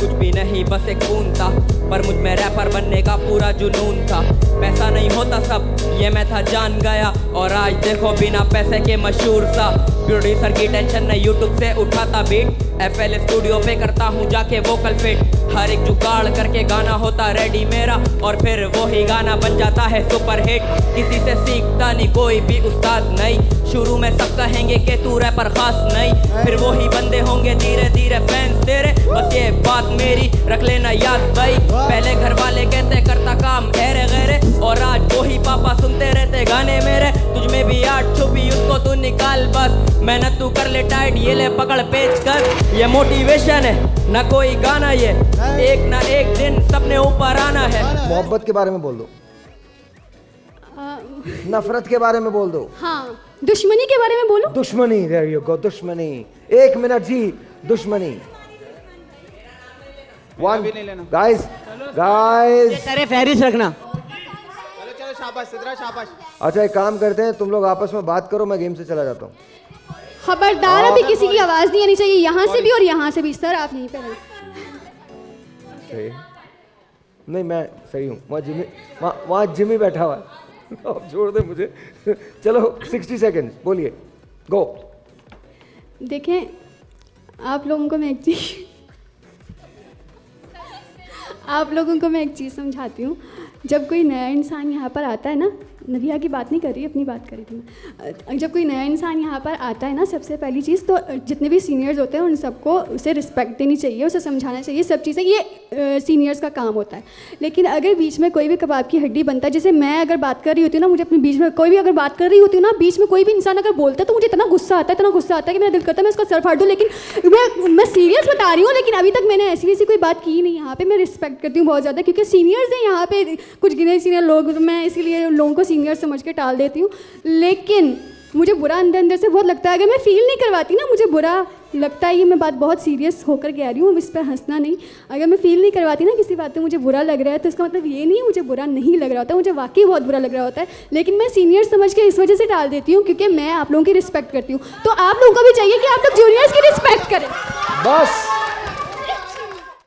कुछ भी नहीं बस एक खून था, पर मुझ में रैपर बनने का पूरा जुनून था। पैसा नहीं होता सब ये मैं था जान गया, और आज देखो बिना पैसे के मशहूर सा। प्रोड्यूसर की टेंशन नहीं यूट्यूब से उठाता बीट, FL स्टूडियो पे करता हूँ जाके वोकल फिट। हर एक जुगाड़ करके गाना होता रेडी मेरा, और फिर वही गाना बन जाता है सुपर हिट। किसी से सीखता नहीं कोई भी उस्ताद नहीं, शुरू में सब कहेंगे कि तू रैपर खास नहीं, फिर वही बंदे होंगे धीरे धीरे फैंस तेरे। बस ये बात मेरी रख लेना याद भाई, पहले घर वाले कहते करता काम ऐरे गैरे, और आज वही पापा सुनते रहते गाने मेरे। तुझ में भी आर्ट छुपी उसको तू निकाल बस, मेहनत तू कर ले टाइट ये ले पकड़ पेच कर। ये मोटिवेशन है ना कोई गाना, ये एक ना एक दिन सबने ऊपर आना है। मोहब्बत के बारे में बोल दो, नफरत के बारे में बोल दो, हाँ दुश्मनी के बारे में बोलो। दुश्मनी, देयर यू गो, दुश्मनी। 1 मिनट जी, दुश्मनी। गाइस तेरे फहरिस्त रखना। चलो शाबाश सिद्रा शाबाश। अच्छा एक काम करते हैं, तुम लोग आपस में बात करो, मैं गेम से चला जाता हूँ। खबरदार अभी किसी की आवाज नहीं आनी चाहिए, यहाँ से भी और यहाँ से भी। सर आप यहीं पे रहें। सही नहीं, मैं सही हूँ। वहाँ जिमी बैठा हुआ है। अब छोड़ दे मुझे। चलो 60 सेकेंड बोलिए, गो। देखें आप लोगों को मैं एक चीज़ समझाती हूँ। जब कोई नया इंसान यहाँ पर आता है ना, नदिया की बात नहीं कर रही, अपनी बात कर रही थी मैं। जब कोई नया इंसान यहाँ पर आता है ना, सबसे पहली चीज़ तो जितने भी सीनियर्स होते हैं उन सबको उसे रिस्पेक्ट देनी चाहिए, उसे समझाना चाहिए, सब चीज़ें ये सीनियर्स का काम होता है। लेकिन अगर बीच में कोई भी कबाब की हड्डी बनता है, जैसे मैं अगर बात कर रही होती हूँ ना, मुझे अपने बीच में कोई भी अगर बात कर रही होती हूँ ना, बीच में कोई भी इंसान अगर बोलता है तो मुझे इतना गुस्सा आता है कि मेरा दिल करता है मैं उसका सर फाड़ दूँ। लेकिन मैं सीरियस बता रही हूँ, लेकिन अभी तक मैंने ऐसी वैसी कोई बात की नहीं। यहाँ पर मैं रिस्पेक्ट करती हूँ बहुत ज़्यादा, क्योंकि सीनियर्स हैं यहाँ पे, कुछ गिने सीनियर लोग, मैं इसीलिए लोगों को सीनियर समझ के टाल देती हूँ। लेकिन मुझे बुरा अंदर से बहुत लगता है, अगर मैं फील नहीं करवाती ना, मुझे बुरा लगता है। ये मैं बात बहुत सीरियस होकर कह रही हूँ, इस पर हंसना नहीं। अगर मैं फील नहीं करवाती ना किसी बात पे मुझे बुरा लग रहा है, तो इसका मतलब ये नहीं है मुझे बुरा नहीं लग रहा होता, मुझे वाकई बहुत बुरा लग रहा होता है। लेकिन मैं सीनियर समझ के इस वजह से टाल देती हूँ क्योंकि मैं आप लोगों की रिस्पेक्ट करती हूँ। तो आप लोगों को भी चाहिए कि आप लोग जूनियर्स की रिस्पेक्ट करें। बस